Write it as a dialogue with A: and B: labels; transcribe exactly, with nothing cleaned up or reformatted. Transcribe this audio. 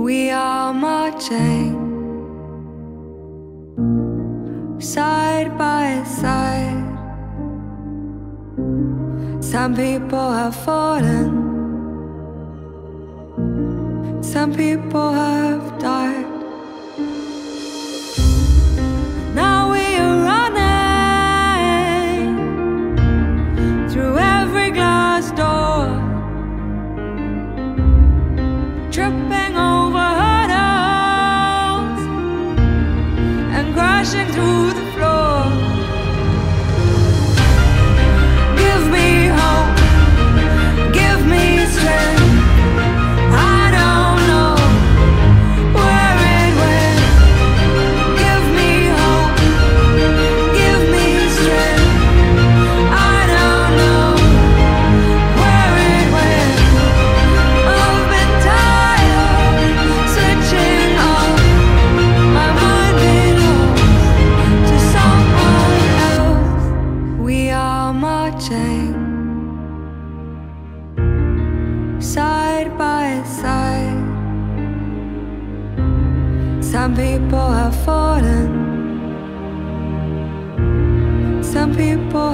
A: We are marching side by side. Some people have fallen, some people have died. Now we are running through every glass door, tripping over hurdles and crashing through the floor. Give me hope, give me strength. I don't know where it went. Give me hope, give me strength. I don't know where it went. I've been tired switching off. My mind belongs to someone else. We are marching side by side. Some people have fallen, some people